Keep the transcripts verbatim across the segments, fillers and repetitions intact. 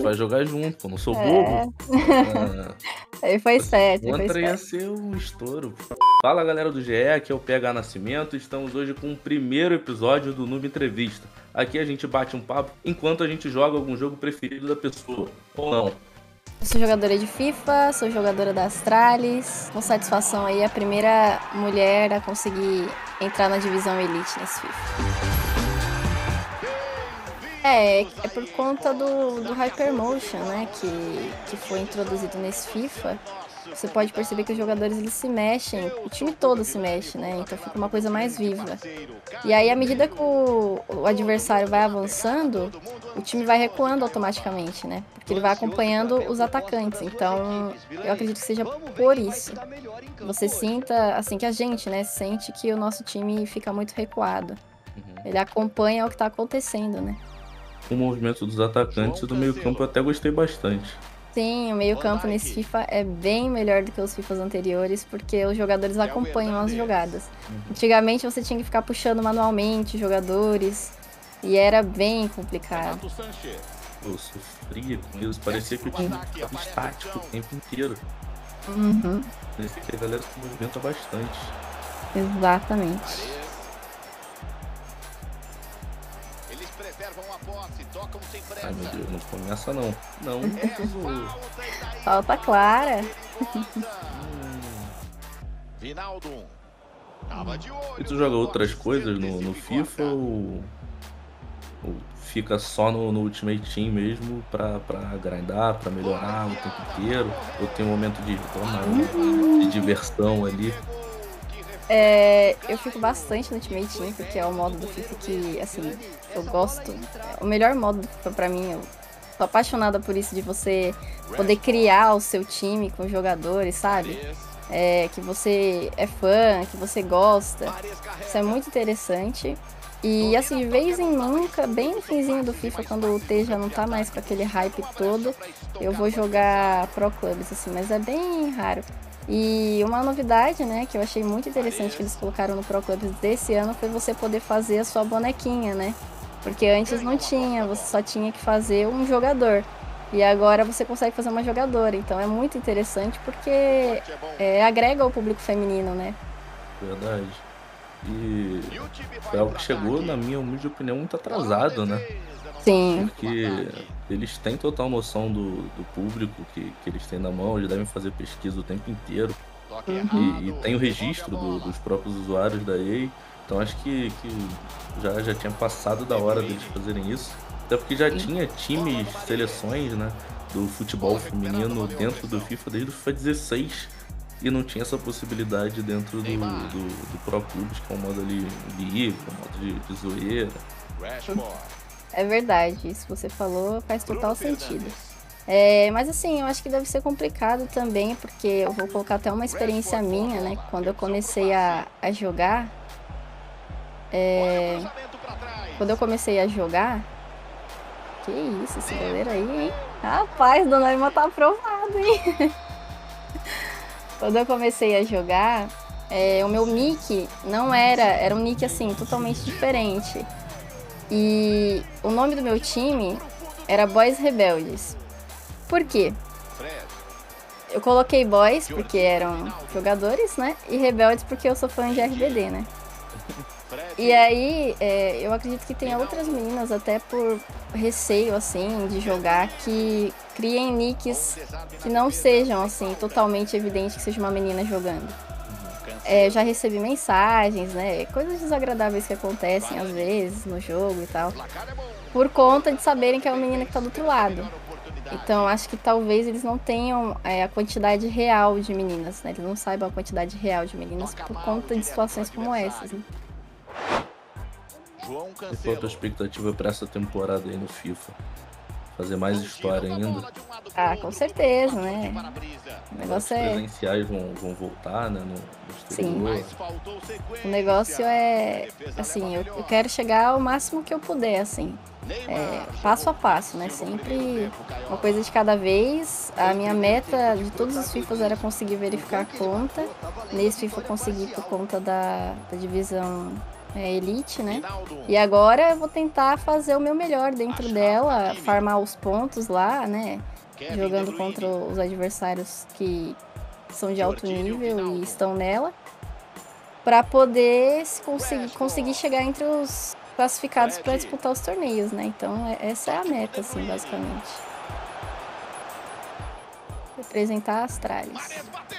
vai jogar junto, pô, não sou bobo. É. Ah, Ele foi você esperto, ele foi contra ia esperto. ser um estouro. Fala galera do G E, aqui é o P H Nascimento, estamos hoje com o primeiro episódio do Noob Entrevista. Aqui a gente bate um papo enquanto a gente joga algum jogo preferido da pessoa, ou não. Eu sou jogadora de FIFA, sou jogadora da Astralis. Com satisfação aí, a primeira mulher a conseguir entrar na divisão Elite nesse FIFA. É, é por conta do, do Hypermotion, né, que, que foi introduzido nesse FIFA. Você pode perceber que os jogadores eles se mexem, o time todo se mexe, né, então fica uma coisa mais viva. E aí, à medida que o, o adversário vai avançando, o time vai recuando automaticamente, né, porque ele vai acompanhando os atacantes. Então, eu acredito que seja por isso. Você sinta, assim, que a gente, né, sente que o nosso time fica muito recuado. Uhum. Ele acompanha o que tá acontecendo, né. O movimento dos atacantes e do meio campo eu até gostei bastante. Sim, o meio campo nesse FIFA é bem melhor do que os FIFAs anteriores, porque os jogadores acompanham as jogadas. Antigamente você tinha que ficar puxando manualmente os jogadores, e era bem complicado. Eu sofria com isso, parecia que o time ficava estático o tempo inteiro. Uhum. Parecia que a galera se movimenta bastante. Exatamente. Ai meu Deus, não começa não. Não mesmo. Falta clara. E tu joga outras coisas no, no FIFA ou, ou fica só no, no Ultimate Team mesmo pra, pra grindar, pra melhorar o tempo inteiro? Ou tem um momento de, toma, de diversão ali? É, eu fico bastante no Ultimate Team, porque é o modo do FIFA que, assim, eu gosto. É o melhor modo do FIFA pra mim. Eu tô apaixonada por isso, de você poder criar o seu time com jogadores, sabe? É, que você é fã, que você gosta. Isso é muito interessante. E, assim, de vez em nunca, bem no finzinho do FIFA, quando o T já não tá mais com aquele hype todo, eu vou jogar Pro Clubs, assim, mas é bem raro. E uma novidade, né, que eu achei muito interessante que eles colocaram no Pro Clubs desse ano foi você poder fazer a sua bonequinha, né? Porque antes não tinha, você só tinha que fazer um jogador. E agora você consegue fazer uma jogadora, então é muito interessante porque é, agrega o público feminino, né? Verdade. E foi algo que chegou, na minha humilde opinião, muito atrasado, né? Sim. Porque eles têm total noção do, do público que, que eles têm na mão, eles devem fazer pesquisa o tempo inteiro. Uhum. E, e tem o registro do, dos próprios usuários da E A. Então acho que, que já, já tinha passado da hora deles fazerem isso. Até porque já tinha times, seleções, né, do futebol feminino dentro do FIFA desde o FIFA dezesseis. E não tinha essa possibilidade dentro do, do, do Pro Clubes, que é um modo ali livre, um modo de, de zoeira. É verdade, isso que você falou faz total sentido. É, mas assim, eu acho que deve ser complicado também, porque eu vou colocar até uma experiência minha, né? Quando eu comecei a, a jogar, é, quando eu comecei a jogar, que isso, esse goleiro aí, hein? Rapaz, Dona Irma tá aprovado, hein? Quando eu comecei a jogar, é, o meu nick não era, era um nick assim, totalmente diferente. E o nome do meu time era Boys Rebeldes. Por quê? Eu coloquei Boys porque eram jogadores, né? E Rebeldes porque eu sou fã de R B D, né? E aí, é, eu acredito que tem outras meninas, até por receio, assim, de jogar, que criem nicks que não sejam, assim, totalmente evidente que seja uma menina jogando. É, já recebi mensagens, né? Coisas desagradáveis que acontecem às vezes no jogo e tal, por conta de saberem que é uma menina que tá do outro lado. Então, acho que talvez eles não tenham é, a quantidade real de meninas, né? Eles não saibam a quantidade real de meninas por conta de situações como essas, né? E qual a tua expectativa pra essa temporada aí no FIFA? Fazer mais história ainda? Ah, com certeza, né? O negócio Os é... presenciais vão, vão voltar, né? No, no exterior. Sim. O negócio é... Assim, eu, eu quero chegar ao máximo que eu puder, assim. É, passo a passo, né? Sempre uma coisa de cada vez. A minha meta de todos os FIFAs era conseguir verificar a conta. Nesse FIFA eu consegui por conta da, da divisão é, Elite, né? E agora eu vou tentar fazer o meu melhor dentro dela, farmar os pontos lá, né? Jogando contra os adversários que são de alto nível e estão nela, para poder conseguir, conseguir chegar entre os classificados para disputar os torneios, né? Então essa é a meta, assim, basicamente. Representar a Astralis.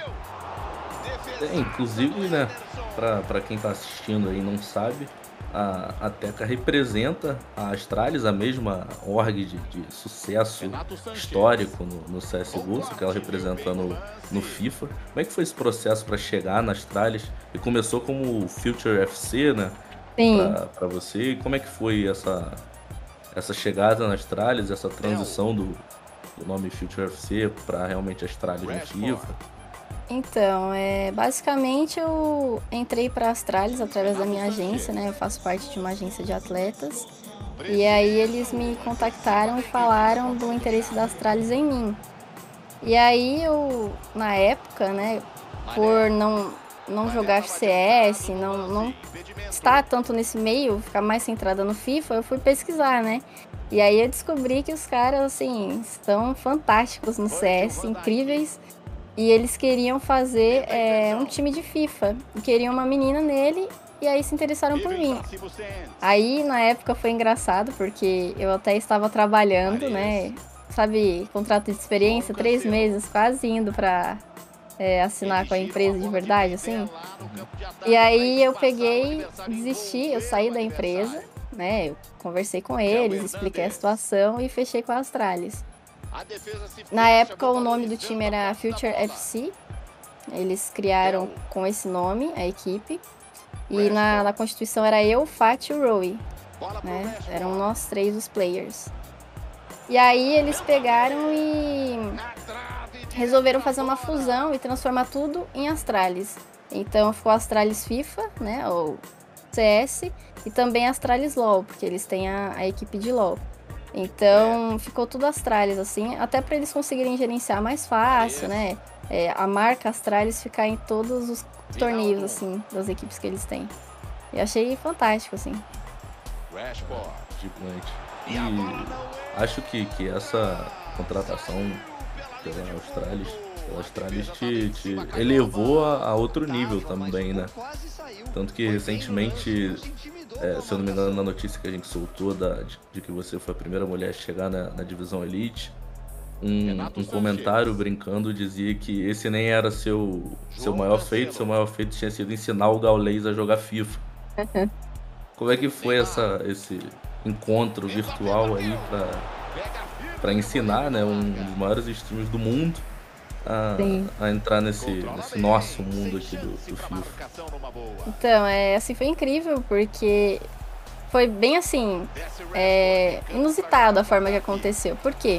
É, inclusive, né, para quem tá assistindo aí e não sabe, a, a Teca representa a Astralis, a mesma org de, de sucesso histórico no, no C S G O, só que ela representa no, no FIFA. Como é que foi esse processo para chegar na Astralis? E começou como Future F C, né, para você. E como é que foi essa, essa chegada na Astralis, essa transição do, do nome Future F C para realmente a Astralis no FIFA? Então, é, basicamente eu entrei para a Astralis através da minha agência, né? Eu faço parte de uma agência de atletas. E aí eles me contactaram e falaram do interesse da Astralis em mim. E aí eu, na época, né, por não, não jogar C S, não, não estar tanto nesse meio, ficar mais centrada no FIFA, eu fui pesquisar, né? E aí eu descobri que os caras, assim, estão fantásticos no C S, incríveis. E eles queriam fazer é, um time de FIFA. E queriam uma menina nele. E aí se interessaram por mim. Aí, na época, foi engraçado. Porque eu até estava trabalhando, né? Sabe, contrato de experiência. Três meses, quase indo pra é, assinar com a empresa de verdade, assim. E aí eu peguei, desisti. Eu saí da empresa, né? Eu conversei com eles, expliquei a situação. E fechei com a Astralis. Na época o nome do time era Future F C, eles criaram com esse nome a equipe, e na, na constituição era eu, Fat e o Roy, né? Eram nós três os players. E aí eles pegaram e resolveram fazer uma fusão e transformar tudo em Astralis. Então ficou Astralis FIFA, né, ou C S, e também Astralis LoL, porque eles têm a, a equipe de LoL. Então, ficou tudo Astralis, assim, até para eles conseguirem gerenciar mais fácil, né? É, a marca Astralis ficar em todos os torneios, assim, das equipes que eles têm. E achei fantástico, assim. Gigante. E acho que, que essa contratação pela Astralis, pela Astralis te, te elevou a, a outro nível também, né? Tanto que recentemente, é, se eu não me engano, na notícia que a gente soltou da, de, de que você foi a primeira mulher a chegar na, na divisão Elite, um, um comentário brincando dizia que esse nem era seu, seu maior feito, seu maior feito tinha sido ensinar o gaulês a jogar FIFA. Como é que foi essa, esse encontro virtual aí pra, pra ensinar, né, um dos maiores streamers do mundo A, a entrar nesse, nesse nosso mundo aqui do, do FIFA? Então, é, assim, foi incrível, porque foi bem assim, é, inusitado a forma que aconteceu. Por quê?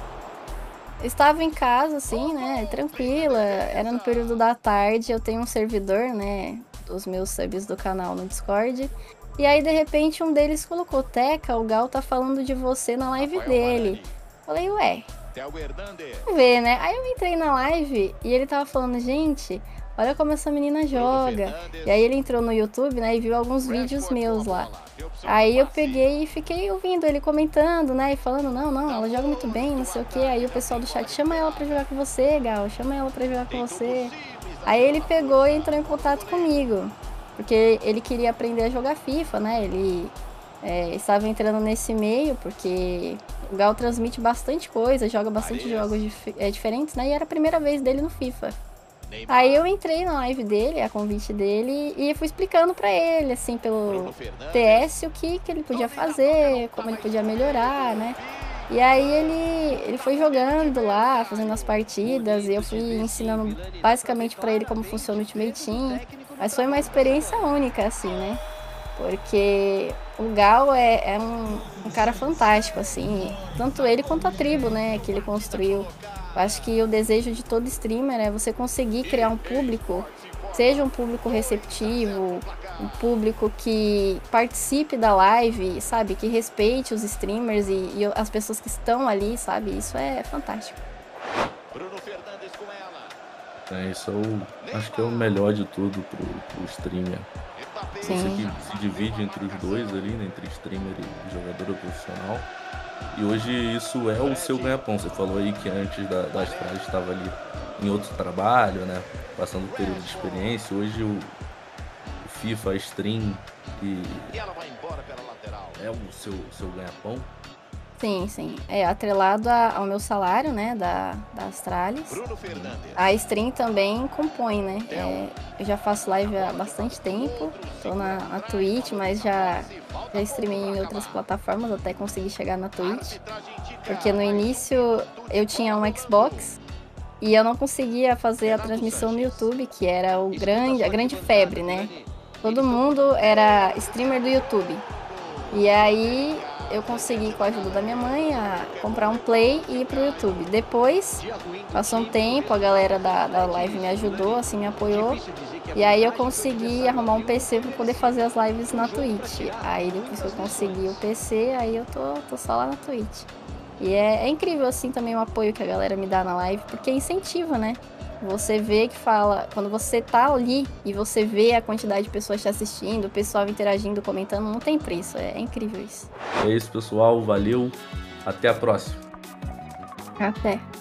Eu estava em casa, assim, né, tranquila, era no período da tarde, eu tenho um servidor, né, dos meus subs do canal no Discord, e aí, de repente, um deles colocou: Teca, o Gal tá falando de você na live dele. Falei, ué, vamos ver, né? Aí eu entrei na live e ele tava falando: gente, olha como essa menina joga. E aí ele entrou no YouTube, né, e viu alguns vídeos meus lá. Aí eu peguei e fiquei ouvindo ele comentando, né, e falando: não, não, ela joga muito bem, não sei o que. Aí o pessoal do chat: chama ela pra jogar com você, Gal, chama ela pra jogar com você. Aí ele pegou e entrou em contato comigo, porque ele queria aprender a jogar FIFA, né, ele é, estava entrando nesse meio, porque o Gal transmite bastante coisa, joga bastante jogos dif é, diferentes, né, e era a primeira vez dele no FIFA. Aí eu entrei na live dele, a convite dele, e fui explicando pra ele, assim, pelo T S, o que, que ele podia fazer, como ele podia melhorar, né. E aí ele, ele foi jogando lá, fazendo as partidas, e eu fui ensinando basicamente pra ele como funciona o Ultimate Team. Mas foi uma experiência única, assim, né. Porque o Gal é, é um, um cara fantástico, assim, tanto ele quanto a tribo, né, que ele construiu. Eu acho que o desejo de todo streamer é você conseguir criar um público, seja um público receptivo, um público que participe da live, sabe, que respeite os streamers e, e as pessoas que estão ali, sabe, isso é fantástico. É, isso é o, acho que é o melhor de tudo pro, pro streamer. Você que se divide entre os dois ali, né, entre streamer e jogador profissional. E hoje isso é o seu ganha-pão. Você falou aí que antes da, da Astralis estava ali em outro trabalho, né? Passando um período de experiência. Hoje o, o FIFA, a stream e é o seu, seu ganha-pão. Sim, sim. É atrelado a, ao meu salário, né, da, da Astralis. A stream também compõe, né? É, eu já faço live há bastante tempo. Tô na, na Twitch, mas já, já streamei em outras plataformas até conseguir chegar na Twitch. Porque no início eu tinha um Xbox e eu não conseguia fazer a transmissão no YouTube, que era o grande, a grande febre, né? Todo mundo era streamer do YouTube. E aí eu consegui, com a ajuda da minha mãe, a comprar um Play e ir pro YouTube. Depois, passou um tempo, a galera da, da live me ajudou, assim, me apoiou. E aí eu consegui arrumar um P C para poder fazer as lives na Twitch. Aí depois que eu consegui o P C, aí eu tô, tô só lá na Twitch. E é, é incrível, assim, também o apoio que a galera me dá na live, porque incentiva, né? Você vê que fala, quando você tá ali e você vê a quantidade de pessoas te assistindo, o pessoal interagindo, comentando, não tem preço, é, é incrível isso. É isso, pessoal, valeu, até a próxima. Até.